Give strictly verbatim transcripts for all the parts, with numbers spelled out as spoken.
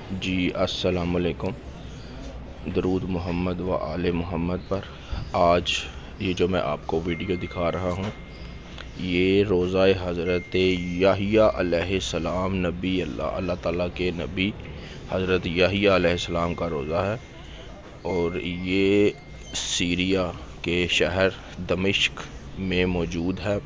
جی السلام علیکم۔ درود محمد و آل محمد پر۔ آج یہ جو میں آپ کو ویڈیو دکھا رہا ہوں یہ روزہ حضرت یحییٰ علیہ السلام نبی اللہ اللہ تعالیٰ کے نبی حضرت یحییٰ علیہ السلام کا روزہ ہے، اور یہ سیریا کے شہر دمشق میں موجود ہے۔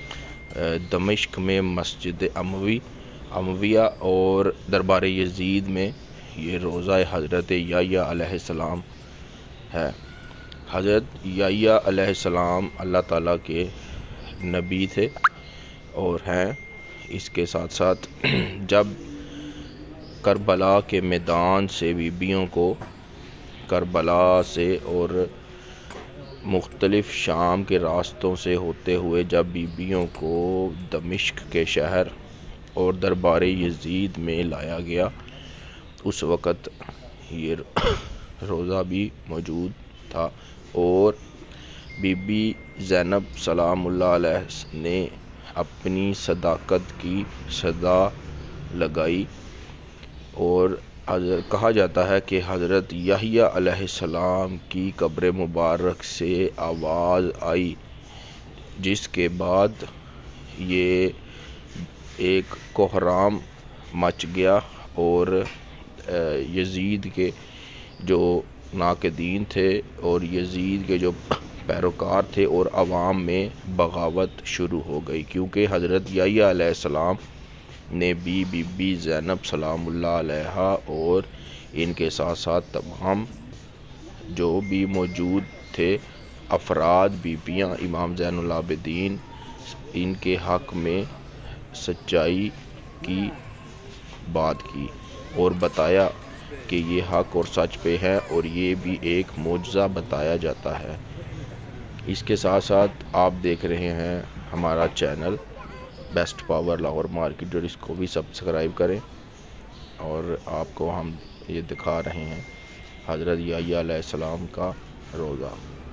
دمشق میں مسجد اموی امویہ اور دربار یزید میں یہ روزہ حضرت یحییٰ علیہ السلام ہے۔ حضرت یحییٰ علیہ السلام اللہ تعالیٰ کے نبی تھے اور ہیں۔ اس کے ساتھ ساتھ جب کربلا کے میدان سے بیبیوں کو کربلا سے اور مختلف شام کے راستوں سے ہوتے ہوئے جب بیبیوں کو دمشق کے شہر اور دربار یزید میں لایا گیا، اس وقت یہ روزہ بھی موجود تھا، اور بی بی زینب سلام اللہ علیہ نے اپنی صداقت کی صدا لگائی، اور کہا جاتا ہے کہ حضرت یحییٰ علیہ السلام کی قبر مبارک سے آواز آئی، جس کے بعد یہ ایک کوہرام مچ گیا اور یزید کے جو ناقدین تھے اور یزید کے جو پیروکار تھے اور عوام میں بغاوت شروع ہو گئی، کیونکہ حضرت یحییٰ علیہ السلام نے بھی بی بی زینب سلام اللہ علیہا اور ان کے ساتھ ساتھ تمام جو بھی موجود تھے افراد، بیبیاں، امام زین العابدین، ان کے حق میں سچائی کی بات کی اور بتایا کہ یہ حق اور سچ پہ ہے، اور یہ بھی ایک معجزہ بتایا جاتا ہے۔ اس کے ساتھ ساتھ آپ دیکھ رہے ہیں ہمارا channel best power Lahore market, اور اس کو بھی سبسکرائب کریں، اور آپ کو ہم یہ دکھا رہے ہیں حضرت یحییٰ علیہ السلام کا روزہ۔